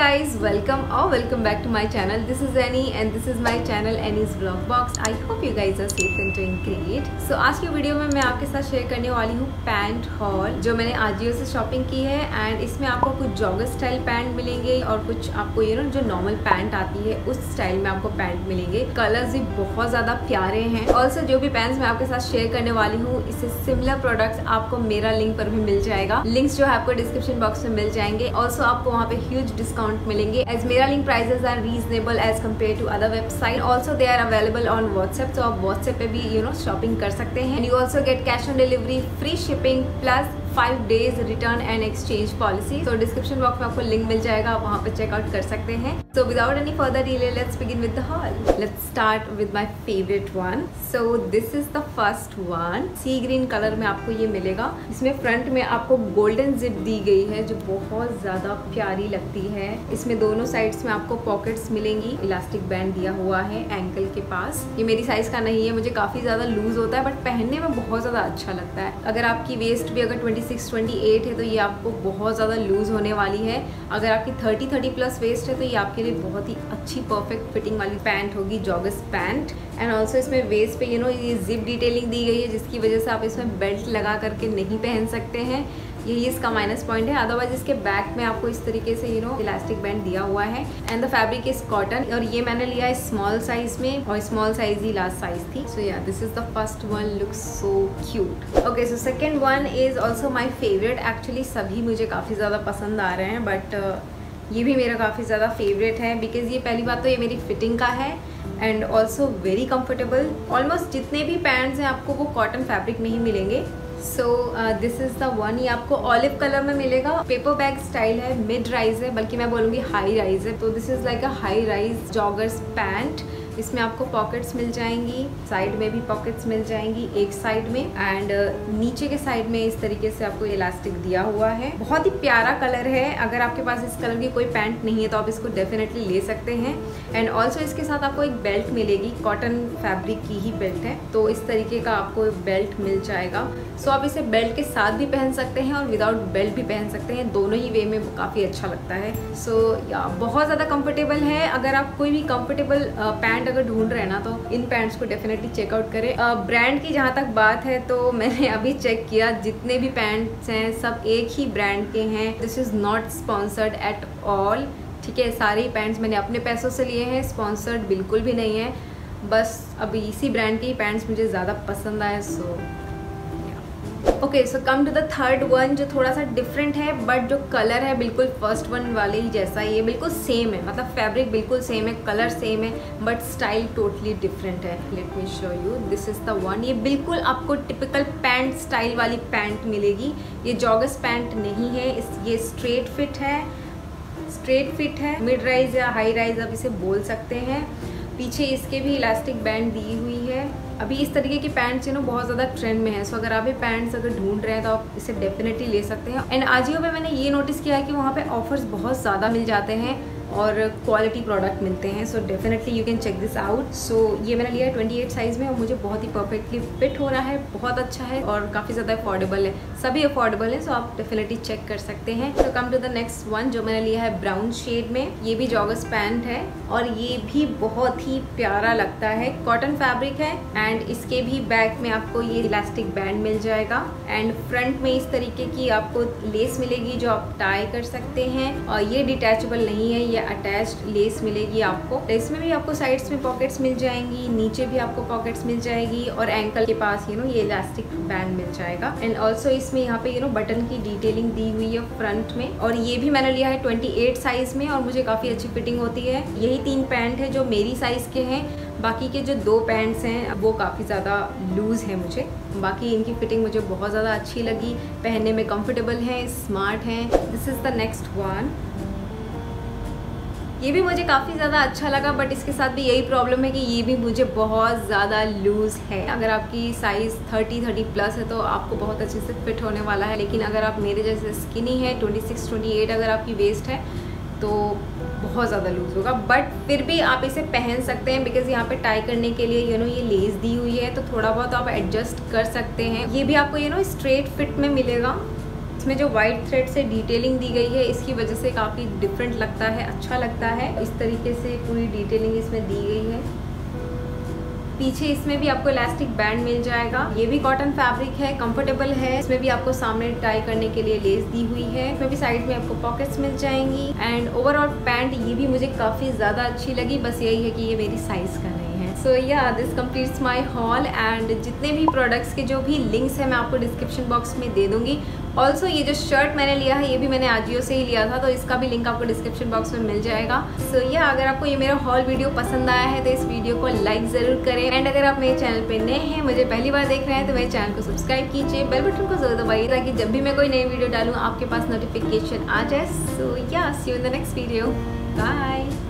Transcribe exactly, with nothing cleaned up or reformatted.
guys, welcome or welcome back to my channel. This is Annie and this is my channel Annie's Vlog Box. I hope you guys are safe and doing great. So आज की video में मैं आपके साथ share करने वाली हूँ pant hall जो मैंने आजियो से शॉपिंग की है। एंड इसमें आपको कुछ जॉगर स्टाइल पैंट मिलेंगे और कुछ आपको ये नो जो नॉर्मल पैंट आती है उस स्टाइल में आपको पैंट मिलेंगे। कलर्स भी बहुत ज़्यादा प्यारे हैं। ऑल्सो जो भी पैंट्स मैं आपके साथ शेयर करने वाली हूँ इससे सिमिलर प्रोडक्ट्स आपको मेरा लिंक पर भी मिल जाएगा। लिंक्स जो है आपको डिस्क्रिप्शन बॉक्स में मिल जाएंगे। ऑल्सो आपको वहाँ पे ह्यूज डिस्काउंट मिलेंगे एज मेरा link prices are reasonable as compare to other website. Also they are available on WhatsApp, तो आप व्हाट्सएप पे भी यू नो शॉपिंग कर सकते हैं। You also get cash on delivery, free shipping plus five days return and exchange policy. तो description box में आपको लिंक मिल जाएगा, आप वहाँ पे चेकआउट कर सकते हैं। So without any further delay let's begin with the haul. Let's start with my favourite one. So this is the first one. Sea green colour में आपको ये मिलेगा। इसमें फ्रंट में आपको गोल्डन जिप दी गई है जो बहुत ज़्यादा प्यारी लगती है। इसमें दोनों साइड्स में आपको पॉकेट्स मिलेंगी। इलास्टिक बैंड दिया हुआ है एंकल के पास। ये मेरी साइज़ का नहीं है, मुझे काफ़ी ज़्यादा लूज होता है बट पहनने में बहुत ज़्यादा अच्छा लगता है। अगर आपकी वेस्ट भी अगर ट्वेंटी सिक्स ट्वेंटी एट है तो ये आपको बहुत ज़्यादा लूज होने वाली है। अगर आपकी थर्टी थर्टी प्लस वेस्ट है तो ये आपके लिए बहुत ही अच्छी परफेक्ट फिटिंग वाली पैंट होगी, जॉगर्स पैंट। एंड ऑल्सो इसमें वेस्ट पे यू नो ये जिप डिटेलिंग दी गई है जिसकी वजह से आप इसमें बेल्ट लगा करके नहीं पहन सकते हैं। यही इसका माइनस पॉइंट है। अदरवाइज इसके बैक में आपको इस तरीके से यू नो इलास्टिक बैंड दिया हुआ है। And the fabric is cotton और ये मैंने लिया है स्मॉल साइज में और स्मॉल साइज ही लास्ट साइज थी। So yeah this is the first one, looks so cute. Okay so second one is also my favourite. Actually सभी मुझे काफ़ी ज़्यादा पसंद आ रहे हैं बट uh, ये भी मेरा काफ़ी ज़्यादा फेवरेट है बिकॉज ये पहली बात तो ये मेरी फिटिंग का है and also very comfortable. Almost जितने भी पैंट्स हैं आपको वो कॉटन फैब्रिक में ही मिलेंगे। So this is the one. ये आपको ऑलिव कलर में मिलेगा। पेपर बैग स्टाइल है, मिड राइज है, बल्कि मैं बोलूँगी हाई राइज है। तो this is like a high rise joggers pant. इसमें आपको पॉकेट्स मिल जाएंगी, साइड में भी पॉकेट्स मिल जाएंगी एक साइड में एंड नीचे के साइड में इस तरीके से आपको इलास्टिक दिया हुआ है। बहुत ही प्यारा कलर है। अगर आपके पास इस कलर की कोई पैंट नहीं है तो आप इसको डेफिनेटली ले सकते हैं। एंड ऑल्सो इसके साथ आपको एक बेल्ट मिलेगी, कॉटन फैब्रिक की ही बेल्ट है तो इस तरीके का आपको बेल्ट मिल जाएगा। सो आप इसे बेल्ट के साथ भी पहन सकते हैं और विदाउट बेल्ट भी पहन सकते हैं। दोनों ही वे में काफ़ी अच्छा लगता है। सो so, या बहुत ज़्यादा कंफर्टेबल है। अगर आप कोई भी कंफर्टेबल पैंट अगर ढूंढ रहे हैं ना तो इन पैंट्स को डेफिनेटली चेकआउट करें। ब्रांड की जहाँ तक बात है तो मैंने अभी चेक किया, जितने भी पैंट्स हैं सब एक ही ब्रांड के हैं। This is not sponsored at all, ठीक है। सारे ही पैंट्स मैंने अपने पैसों से लिए हैं, स्पॉन्सर्ड बिल्कुल भी नहीं है। बस अभी इसी ब्रांड के ही पैंट्स मुझे ज़्यादा पसंद आए। So okay so come to the third one जो थोड़ा सा डिफरेंट है बट जो कलर है बिल्कुल फर्स्ट वन वाले ही जैसा ही है, बिल्कुल सेम है। मतलब फैब्रिक बिल्कुल सेम है, कलर सेम है बट स्टाइल टोटली डिफरेंट है। Let me show you, this is the one. ये बिल्कुल आपको टिपिकल पैंट स्टाइल वाली पैंट मिलेगी। ये जॉगर्स पैंट नहीं है, इस ये स्ट्रेट फिट है, स्ट्रेट फिट है, मिड राइज या हाई राइज आप इसे बोल सकते हैं। पीछे इसके भी इलास्टिक बैंड दी हुई है। अभी इस तरीके की पैंट्स यू नो बहुत ज़्यादा ट्रेंड में है। सो अगर आप भी पैंट्स अगर ढूंढ रहे हैं तो आप इसे डेफिनेटली ले सकते हैं। एंड आजियो पे मैंने ये नोटिस किया है कि वहाँ पे ऑफर्स बहुत ज़्यादा मिल जाते हैं और क्वालिटी प्रोडक्ट मिलते हैं। So definitely you can check this out. So ये मैंने लिया है ट्वेंटी एट साइज़ में और मुझे बहुत ही परफेक्टली फिट हो रहा है, बहुत अच्छा है और काफ़ी ज़्यादा अफोर्डेबल है। सभी अफोर्डेबल है, सो आप डेफिनेटली चेक कर सकते हैं। तो come to the next one जो मैंने लिया है ब्राउन शेड में। ये भी जॉगर्स पैंट है और ये भी बहुत ही प्यारा लगता है। कॉटन फैब्रिक है एंड इसके भी बैक में आपको ये इलास्टिक बैंड मिल जाएगा एंड फ्रंट में इस तरीके की आपको लेस मिलेगी जो आप टाई कर सकते हैं। और ये डिटैचेबल नहीं है, अटैच्ड लेस मिलेगी आपको। इसमें भी आपको साइड्स में पॉकेट्स मिल जाएंगी, नीचे भी आपको पॉकेट्स मिल जाएगी और एंकल के पास यू नो ये इलास्टिक बैंड मिल जाएगा। एंड ऑल्सो इसमें यहाँ पे यू नो बटन की डिटेलिंग दी हुई है फ्रंट में। और ये भी मैंने लिया है ट्वेंटी एट साइज में और मुझे काफ़ी अच्छी फिटिंग होती है। यही तीन पैंट है जो मेरी साइज़ के हैं, बाकी के जो दो पैंट्स हैं वो काफ़ी ज़्यादा लूज़ है मुझे। बाकी इनकी फिटिंग मुझे बहुत ज़्यादा अच्छी लगी, पहनने में कंफर्टेबल है, स्मार्ट है। This is the next one. ये भी मुझे काफ़ी ज़्यादा अच्छा लगा बट इसके साथ भी यही प्रॉब्लम है कि ये भी मुझे बहुत ज़्यादा लूज़ है। अगर आपकी साइज़ थर्टी थर्टी प्लस है तो आपको बहुत अच्छे से फिट होने वाला है, लेकिन अगर आप मेरे जैसे स्किनी है, ट्वेंटी सिक्स ट्वेंटी एट अगर आपकी वेस्ट है तो बहुत ज़्यादा लूज़ होगा। बट फिर भी आप इसे पहन सकते हैं बिकॉज यहाँ पे टाई करने के लिए यू नो ये लेस दी हुई है तो थोड़ा बहुत आप एडजस्ट कर सकते हैं। ये भी आपको यू नो स्ट्रेट फिट में मिलेगा, इसमें जो वाइट थ्रेड से डिटेलिंग दी गई है इसकी वजह से काफ़ी डिफरेंट लगता है, अच्छा लगता है। इस तरीके से पूरी डिटेलिंग इसमें दी गई है। पीछे इसमें भी आपको इलास्टिक बैंड मिल जाएगा। ये भी कॉटन फैब्रिक है, कंफर्टेबल है। इसमें भी आपको सामने टाई करने के लिए लेस दी हुई है। इसमें भी साइड में आपको पॉकेट्स मिल जाएंगी। एंड ओवरऑल पैंट ये भी मुझे काफ़ी ज़्यादा अच्छी लगी, बस यही है कि ये मेरी साइज़ का नहीं है। So yeah this completes my haul. And जितने भी प्रोडक्ट्स के जो भी लिंक्स है मैं आपको डिस्क्रिप्शन बॉक्स में दे दूंगी। ऑल्सो ये जो शर्ट मैंने लिया है ये भी मैंने आजियो से ही लिया था, तो इसका भी लिंक आपको डिस्क्रिप्शन बॉक्स में मिल जाएगा। सो so, या अगर आपको ये मेरा हॉल वीडियो पसंद आया है तो इस वीडियो को लाइक ज़रूर करें। एंड अगर आप मेरे चैनल पे नए हैं, मुझे पहली बार देख रहे हैं, तो मेरे चैनल को सब्सक्राइब कीजिए, बेल बटन को जरूर दबाइए ताकि जब भी मैं कोई नई वीडियो डालूँ आपके पास नोटिफिकेशन आ जाए। So yeah see you in the next video, bye.